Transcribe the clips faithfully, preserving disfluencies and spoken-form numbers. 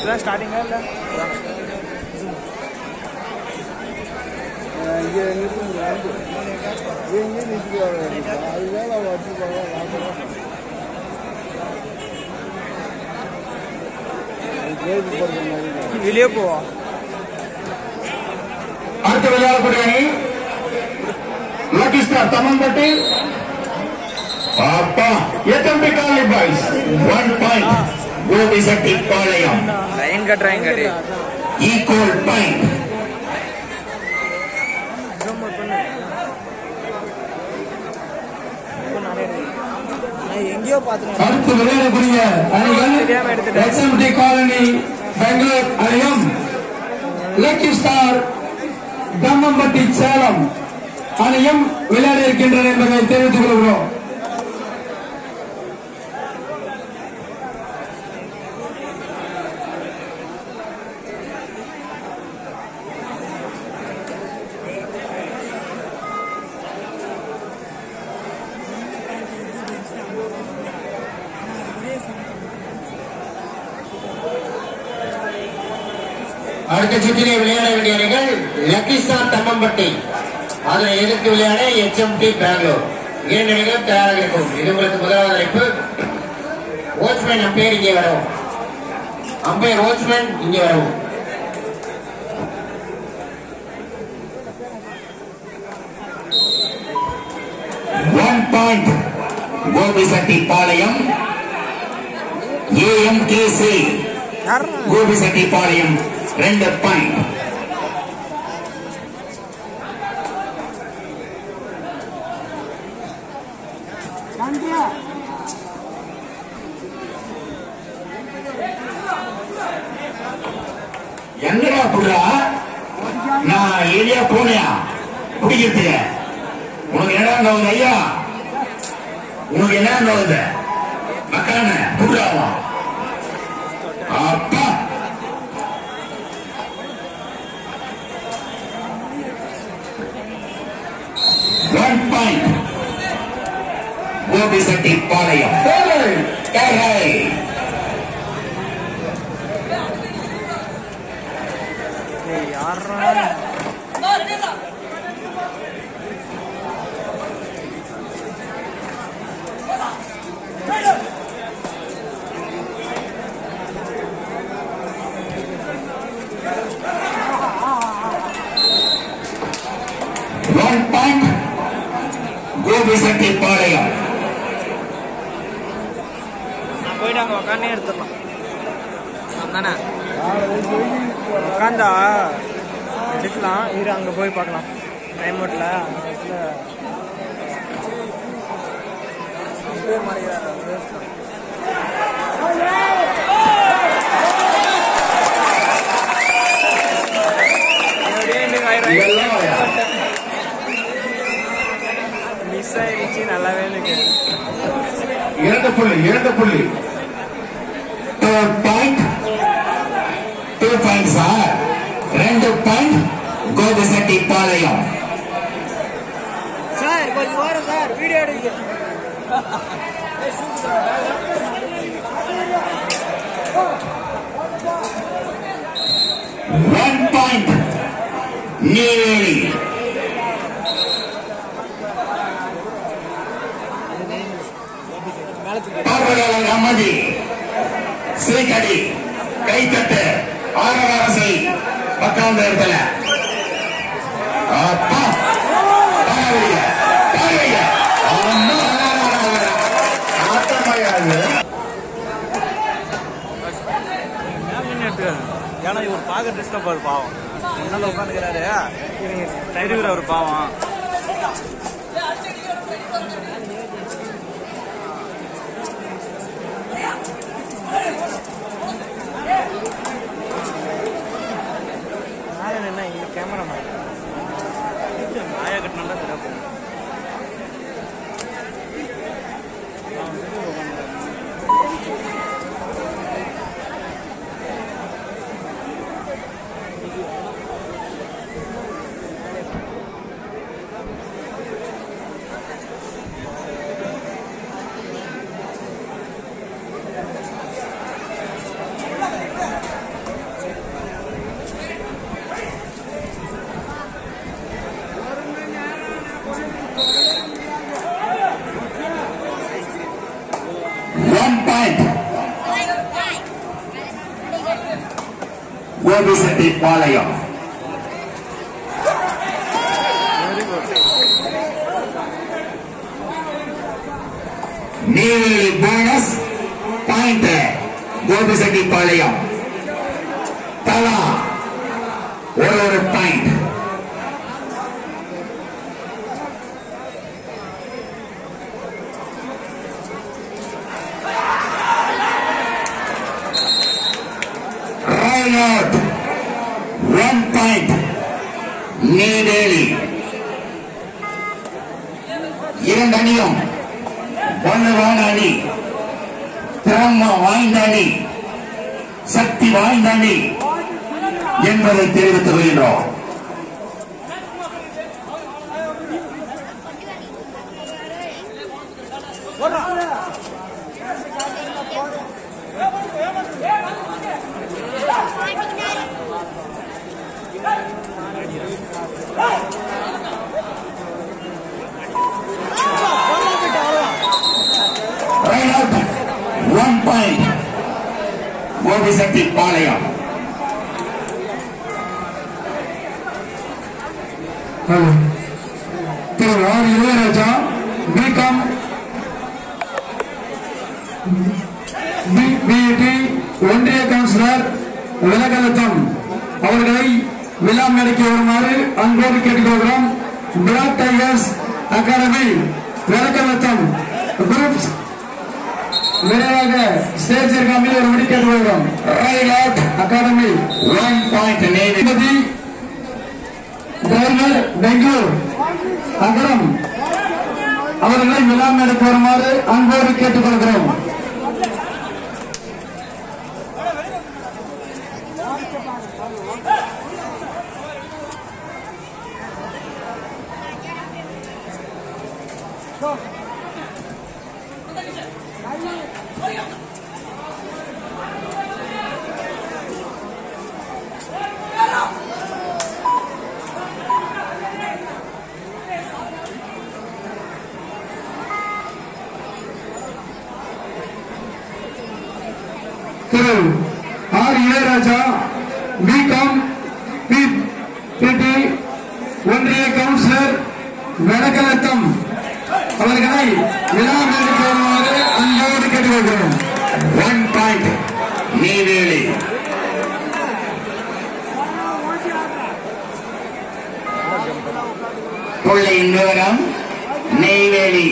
ஸ்டார்டிங்கா இல்லை இங்கே நிறுத்துங்க எங்கே நிறுத்திக்கிறாங்க அதுதான் அவங்க வச்சுருப்பாங்க வெளியே போவோம். அடுத்த விளையாடக்கூடிய அணி லக்கி ஸ்டார் தம்மம்பட்டி அப்பா எத்தம்பி colony boys one point Gobi Sakthi Palayam line கட்டுறாங்க கட்டி ஈக்குவல் பாயிண்ட் எங்கேயோ பார்த்து அடுத்து விளையாடக்கூடிய அணிகள் எஸ்எம்டி காலனி பெங்களூர் அணியும் லக்கி ஸ்டார் தம்மம்பட்டி சேலம் அணியும் விளையாட இருக்கின்றன என்பதை தெரிவித்துக் கொள்கிறோம். அடுத்த சுற்றிலே விளையாட வேண்டிய அணிகள் லக்கி ஸ்டார் தம்மம்பட்டி அதனை எதிர்த்து விளையாட எச்எம்டி பெங்களூர் இரண்டு அணிகள் தயாராக இருக்கும். இது உங்களுக்கு முதலாவது அழைப்பு. வாட்ச்மேன் அம்பையர் இங்கே வரவும், அம்பையர் வாட்ச்மேன் இங்கே வரவும். One point Gobi Sakthi Palayam AMKC Gobi Sakthi Palayam ரெண்டு பாயிண்ட். என்னடா புடுறா நான் ஏரியா போனியா பிடிக்கிறதுக்கு உனக்கு என்ன நோவுது ஐயா உனக்கு என்ன நோவுது மக்கான புடுறாவா அப்பா one point Gobi Sakthi Palayam one point Gobi Sakthi Palayam. நான் போயிட்டு அங்கே உக்காண்டே எடுத்துடலாம் தானே உட்காந்தா எடுக்கலாம். இரு அங்கே போய் பார்க்கலாம் டைம் ஓட்டில் அந்த இடத்துல பேர் மாறிக்கிறாங்க. மிஸ் ஆயிடுச்சு. நல்லாவே இருக்கு. இரண்டு புள்ளி இரண்டு புள்ளி பாயிண்ட் டூ பாயிண்ட் சார் ரெண்டு பாயிண்ட் கோபி சக்தி பாளையம். சார் கொஞ்சம் வரும் சார் வீடியோ எடுங்க. ஒன் பாயிண்ட் நீலி பார்வையாளர் அம்மதி ஸ்ரீகடி கைத்தட்டு ஆரவாரசை பத்தாம் இடத்துல அப்பா பார்வைய பார்வைய ஏன்னா இவர் பார்க்க டிஸ்டர்ப் ஆகுது பாவம். முன்னால உட்காந்துக்கிறாரு டைரிகிற ஒரு பாவம். மேலே என்ன இங்கே கேமரா மாதிரி மாயா கட்டினா சிறப்பு. One point. கோபிசெட்டி பாளையம். நீலி போனஸ் பாயிண்ட் கோபிசெட்டி பாளையம். தலா ஒரு ஒரு பாயிண்ட். Reinhardt one point. நீடேலி இரண்டு அணியும் வலுவான அணி, திறமை வாய்ந்த அணி, சக்தி வாய்ந்த அணி என்பதை தெரிவித்துக் கொள்கின்றோம். one point. கோபிசெட்டி பாளையம். திரு ஆர் இளையராஜா பிகாம் பிஇடி ஒன்றிய கவுன்சிலர் விலகலத்தம் அவர்களை விழா மேடைக்கு வருமாறு அன்போடு கேட்டுக்கொள்கிறோம். பிளாக் டைகர்ஸ் அகாடமி விலகலத்தம் குரூப்ஸ் விரைவாக ஸ்டேஜ் இருக்காமல் ஒரு மணி கேட்டுக்கொள்கிறோம். Reinhardt academy one point. நீதிபதி கவர்னர் பெங்களூர் அகரம் அவர்களை விழா மேடைக்கு வருமாறு அன்போடு கேட்டுக்கொள்கிறோம். திரு ஆர் இளையராஜா பிகாம் பிடி ஒன்றிய கவுன்சிலர் விலகலத்தம் அவர்களை விழா மேடைக்கு வருமாறு அன்போடு கேட்டுக்கொள்கிறோம். one point. நீவேலி புள்ளியின் விவரம் நெய்வேலி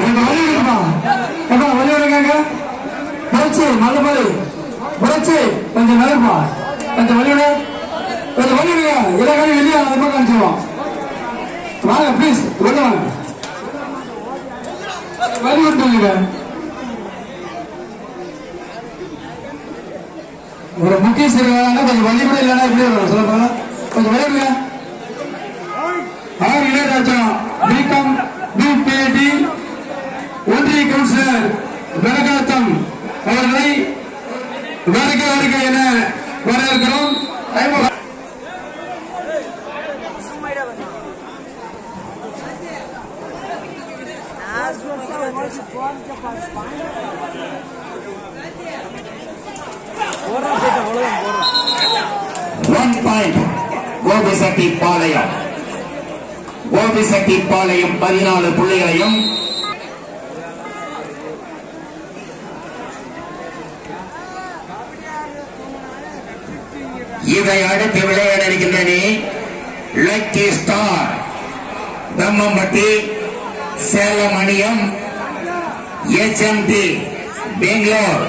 வழிவிடுங்க புரட்சி மல்லமலை புரட்சி கொஞ்சம் நகர்ப்பா கொஞ்சம் வழிவிட கொஞ்சம் வழிவிடுங்க இலக்கான வெளியே அந்த பக்கம் காமிச்சிருவோம். வாங்க ப்ளீஸ் உள்ள வாங்க வழி விட்டுங்க. ஒரு முக்கிய சரி வேணா கொஞ்சம் வழி கூட இல்லைன்னா இப்படியே வரும் சொல்ல போனா கொஞ்சம் வழிவிடுங்க. ஆர் இளையராஜா பிகாம் பிபிடி ஒன்றிய கவுன்சிலர் விலகலத்தம் அவர்களை வருக வருக என வரவேற்கிறோம். one point. கோபிசெட்டி பாளையம். கோபிசெட்டி பாளையம் பதினாலு புள்ளிகளையும் இதை அடுத்து விளையாட இருக்கின்றன லக்கி ஸ்டார் தம்மம்பட்டி சேலம் அணியம் எச்எம்டி பெங்களூர்.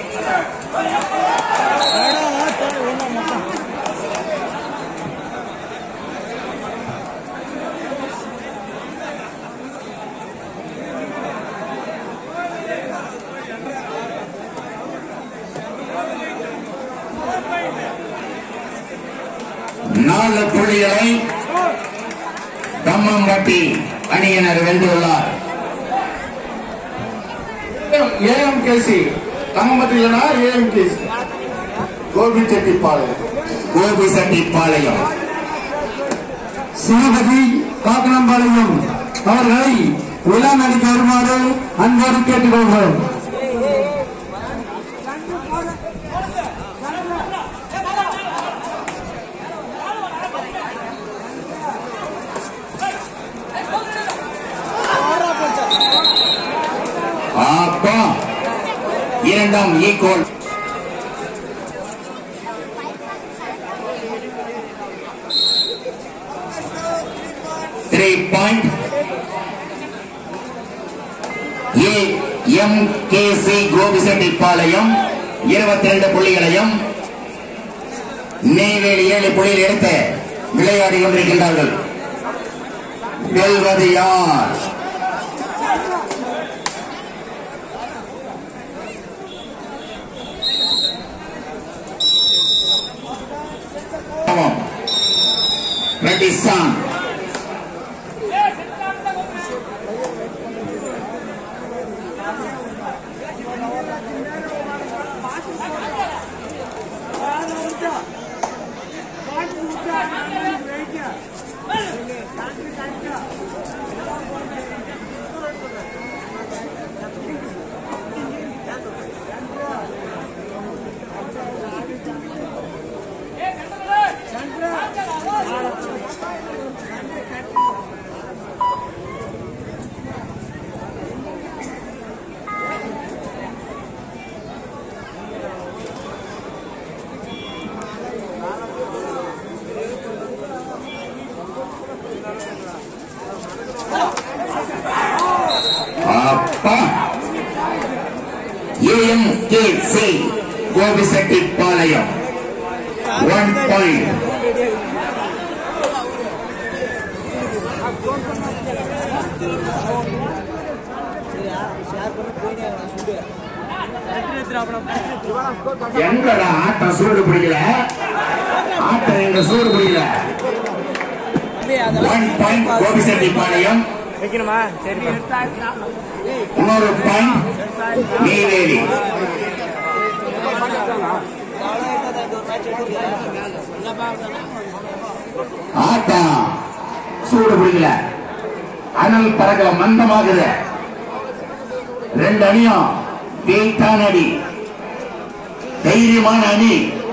நாலு புள்ளிகளை தம்மம்பட்டி அணியினர் வென்றுள்ளார். ஏஎம்கேசி தம்மம்பட்டியிலனா ஏஎம்கேசி கோபிச்செட்டிப்பாளையம் கோபிசெட்டிப்பாளையம் சிவபதி காக்கனம்பாளையம் அவர்களை விழா மேடைக்கு வருமாறு அன்போடு கேட்டுக்கொள்கிறோம். இரண்டாம் equal three point A M K C Gobichettipalayam இருபத்தி ரெண்டு புள்ளிகளையும் நெய்வேலி ஏழு புள்ளியில் எடுத்து விளையாடி கொண்டிருக்கின்றார்கள். வெல்வது யார்? ரெட்டி சாங் ஏஎம்கேசி கோபிசெட்டிப்பாளையம் ஒன் பாயிண்ட். எங்கடா ஆட்டம் சூடு பிடிக்கல, ஆட்டம் எங்க சூடு பிடிக்கல. One point Gobichettipalayam. இன்னொரு பாயிண்ட் நெய்வேலி. ஆட்டம் சூடு பிடிக்கல, அனல் பறக்கல, மந்தமாகுது. ரெண்டு அணியும் வெயிட்டான அணி, தைரியமான அணி.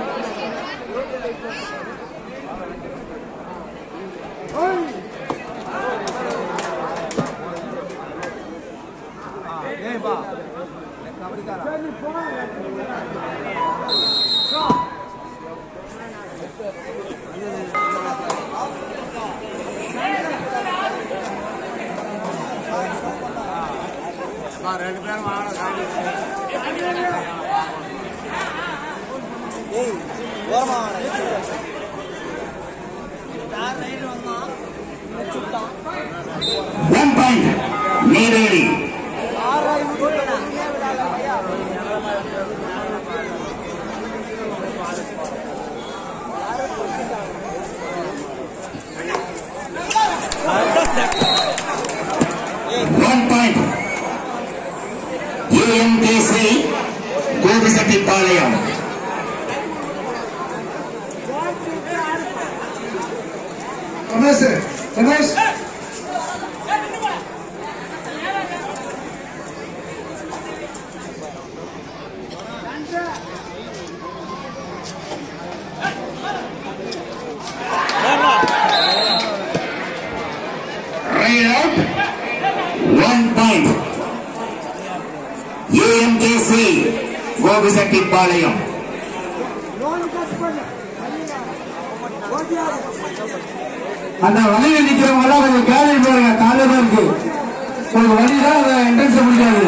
ரெண்டு பேரும் one point Neyveli. One point AMKC Gobichettipalayam. Ramesh Ramesh Right out. One point. AMKC Gobichettipalayam. அந்த வழியில நிக்கிறவங்க எல்லாம் கொஞ்சம் கேள்வி பாருங்க, காலையில தான் இருக்கு. ஒரு வழிதான் அதை என்ட்ரன்ஸ் முடிக்காது.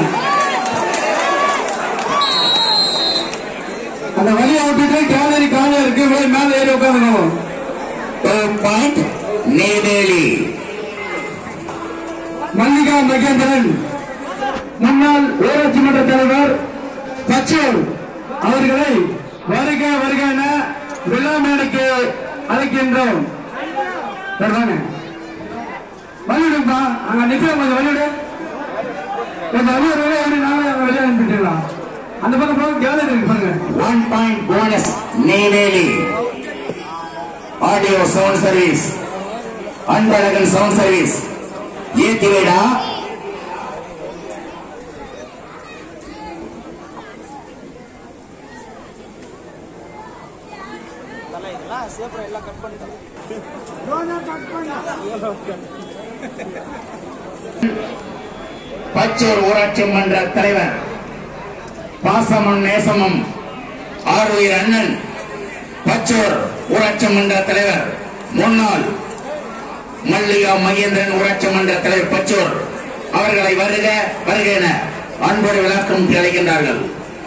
அந்த வழியை விட்டுட்டு கேலரி காலியா இருக்கு, மேல ஏறி உட்காந்துக்கணும். பாயிண்ட் நெய்வேலி. மல்லிகா மகேந்திரன் முன்னாள் ஊராட்சி மன்ற தலைவர் பச்சூர் அவர்களை வருக வருக என விழா மேடைக்கு அழைக்கின்றோம். வழிவிடுப்பா, அங்க நிக்கிற கொஞ்சம் வழிவிடு, கொஞ்சம் வழியோட வெளியே நாங்களே அங்க வெளியே அனுப்பிட்டுலாம். அந்த பக்கம் போக கேலரி இருக்கு பாருங்க. One point bonus Neyveli. Audio sound service, Anbazhagan sound service ஏத்தி விடா. பச்சூர் ஊராட்சி மன்ற தலைவர் பாசமும் நேசமும் ஆறுயிர் அண்ணன் பச்சூர் ஊராட்சி மன்ற தலைவர் முன்னாள் மல்லிகா மகேந்திரன் ஊராட்சி மன்ற தலைவர் பச்சூர் அவர்களை வருக வருக என அன்போடு விளக்கம் அளிக்கின்றார்கள்.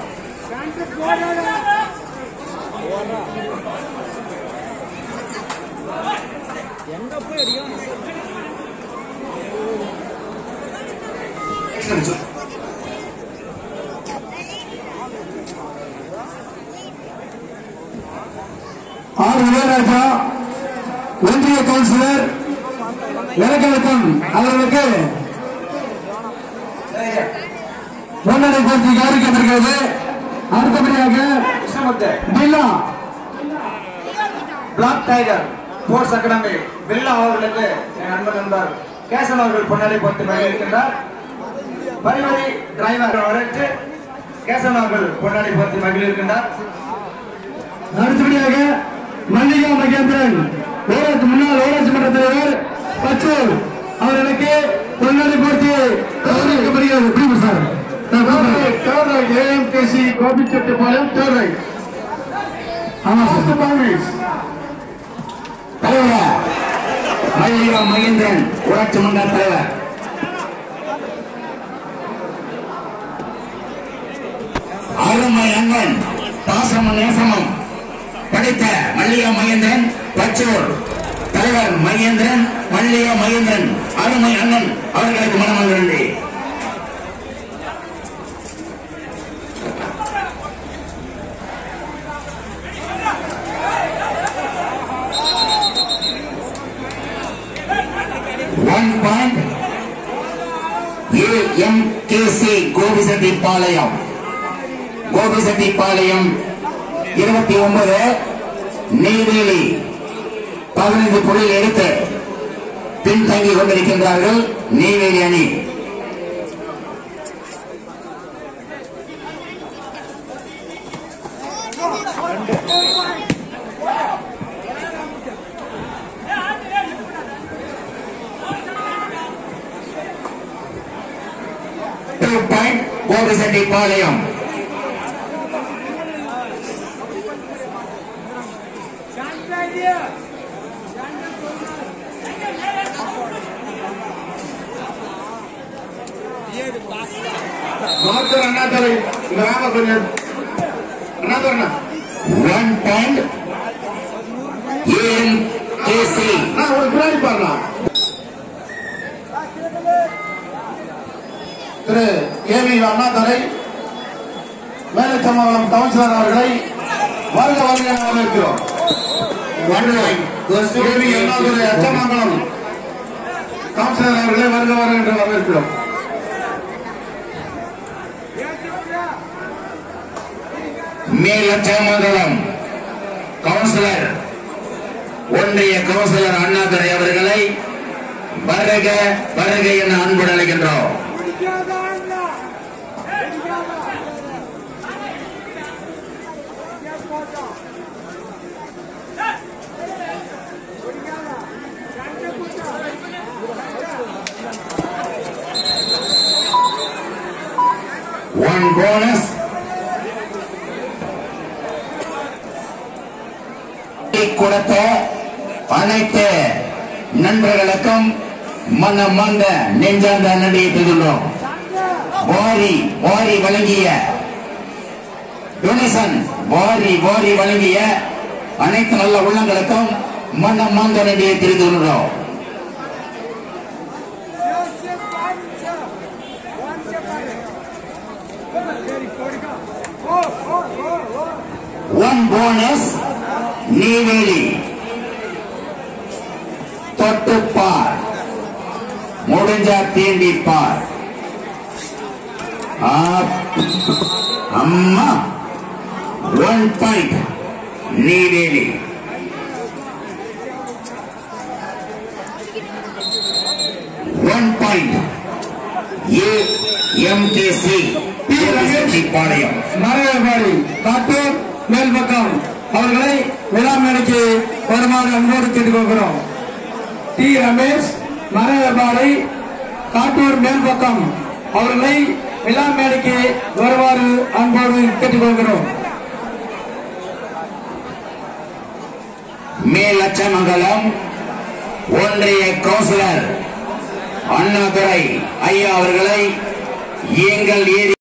ஆர் உதயராஜா ஒன்றிய கவுன்சிலர் விலக்கலக்கம் அவர்களுக்கு முன்னணி போட்டி கௌரவிக்கப்படுகிறது. அடுத்தபடியாக Billa black tiger sports academy Billa அவர்களுக்கு என் அன்பு நண்பர் கேசவன் அவர்கள் பொன்னாடை போட்டு மகிழ்கின்றார். பரிவரி டிரைவர் அவருக்கு கேசவன் அவர்கள் பொன்னாடை போட்டு மகிழ்கின்றார். அடுத்தபடியாக மல்லிகா மகேந்திரன் ஊராட்சி முன்னாள் ஊராட்சி மன்ற தலைவர் பச்சூர் அவர்களுக்கு பொன்னாடை போட்டி கௌரவிக்கப்படுகிறது. சார் ஏஎம்கேசி கோபிச்செட்டிப்பாளையம் தேர்வை தலைவர் மல்லிகா மகேந்திரன் ஊராட்சி மன்ற தலைவர் அருமை அண்ணன் பாசமும் நேசமும் படித்த மல்லிகா மகேந்திரன் பச்சூர் தலைவர் மகேந்திரன் மல்லிகா மகேந்திரன் அருமை அண்ணன் அவர்களுக்கு மனமார்ந்த நன்றி. One point AMKC Gobichettipalayam Gobichettipalayam இருபத்தி ஒன்பது நெய்வேலி பதினைந்து புள்ளி எடுத்து பின்தங்கி கொண்டிருக்கின்றார்கள் நெய்வேலி அணி. கோபிசெட்டிப்பாளையம் மாத்தர் அண்ணாதுரை கிராம கொஞ்சம் அண்ணாதுரை ஒன் பாயிண்ட் ஏஎம்கேசி ஒரு பிராணி பாடலாம். திரு K V Annadurai Melachamangalam councillor அவர்களை வருக வருக என வரவேற்கிறோம். K V Annadurai Achamangalam councillor அவர்களை வருக வருக என்று வரவேற்கிறோம். மேலச்சமங்கலம் கவுன்சிலர் ஒன்றிய கவுன்சிலர் அண்ணாதுரை அவர்களை வருக வருக என அன்புடன் அழைக்கின்றோம். ஒன் போனஸ் கொடுத்த அனைத்து நண்பர்களுக்கும் மனமார்ந்த நெஞ்சார்ந்த நன்றியை தெரிவித்துள்ளோம். வாரி வாரி வழங்கிய டொனேஷன் வாரி வாரி வழங்கிய அனைத்து நல்ல உள்ளங்களுக்கும் மனமார்ந்த நன்றியை தெரிவித்துள்ளோம். ஒன் போனஸ் நெய்வேலி தொட்டுப்பார் முடிஞ்சா தீண்டி பார். அம்மா one point Neyveli. One point AMKC Palayam Marabadi Kattur மேல்பக்கம் அவர்களை விழா மேடைக்கு வருமாறு அன்போடு கேட்டுக்கொள்கிறோம். டி ரமேஷ் மரபாடி காட்டூர் மேல்பக்கம் அவர்களை விழா மேடைக்கு வருவாறு அன்போடு கேட்டுக்கொள்கிறோம். மேலச்சமங்கலம் ஒன்றிய கவுன்சிலர் அண்ணாதுரை ஐயா அவர்களை எங்கள் ஏரி